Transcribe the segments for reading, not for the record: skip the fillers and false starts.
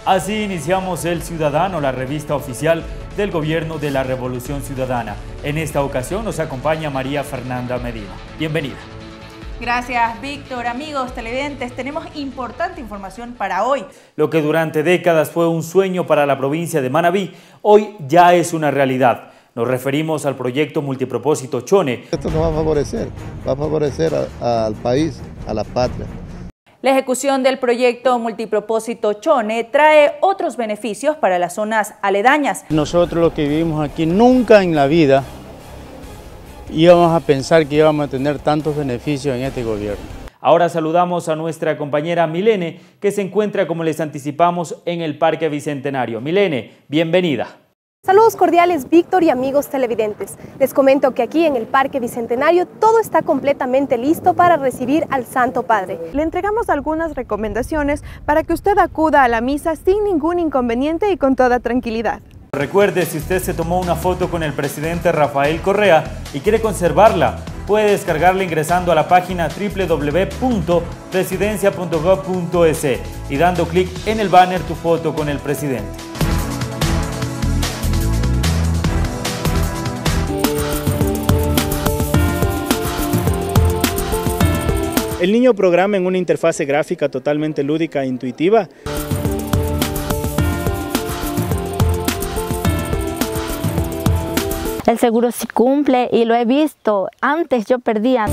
Así iniciamos El Ciudadano, la revista oficial del Gobierno de la Revolución Ciudadana. En esta ocasión nos acompaña María Fernanda Medina. Bienvenida. Gracias, Víctor. Amigos televidentes, tenemos importante información para hoy. Lo que durante décadas fue un sueño para la provincia de Manabí, hoy ya es una realidad. Nos referimos al proyecto multipropósito Chone. Esto nos va a favorecer al país, a la patria. La ejecución del proyecto multipropósito Chone trae otros beneficios para las zonas aledañas. Nosotros los que vivimos aquí nunca en la vida íbamos a pensar que íbamos a tener tantos beneficios en este gobierno. Ahora saludamos a nuestra compañera Milene, que se encuentra, como les anticipamos, en el Parque Bicentenario. Milene, bienvenida. Saludos cordiales, Víctor y amigos televidentes. Les comento que aquí en el Parque Bicentenario todo está completamente listo para recibir al Santo Padre. Le entregamos algunas recomendaciones para que usted acuda a la misa sin ningún inconveniente y con toda tranquilidad. Recuerde, si usted se tomó una foto con el presidente Rafael Correa y quiere conservarla, puede descargarla ingresando a la página www.presidencia.gov.es y dando clic en el banner Tu foto con el presidente. El niño programa en una interfase gráfica totalmente lúdica e intuitiva. El seguro sí cumple y lo he visto. Antes yo perdía.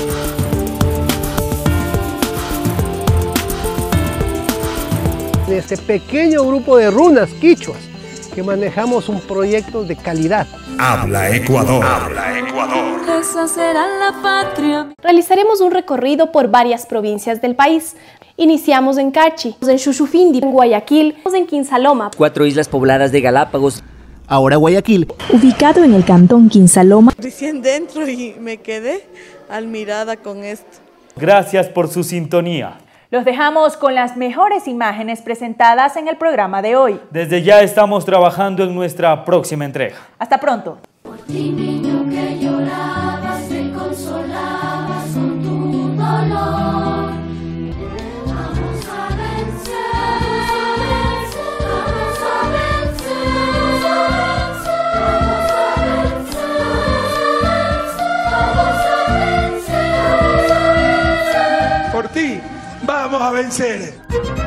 En este pequeño grupo de runas quichuas que manejamos un proyecto de calidad. Habla Ecuador. Habla Ecuador. Esa será la patria. Realizaremos un recorrido por varias provincias del país. Iniciamos en Cachi, en Chuchufindi, en Guayaquil, en Quinsaloma. 4 islas pobladas de Galápagos. Ahora Guayaquil. Ubicado en el cantón Quinsaloma. Recién dentro y me quedé admirada con esto. Gracias por su sintonía. Los dejamos con las mejores imágenes presentadas en el programa de hoy. Desde ya estamos trabajando en nuestra próxima entrega. Hasta pronto. Por ti, niño que llorabas, te consolabas con tu dolor. Vamos a vencer, vamos a vencer, vamos a vencer, vamos a vencer. Por ti, vamos a vencer.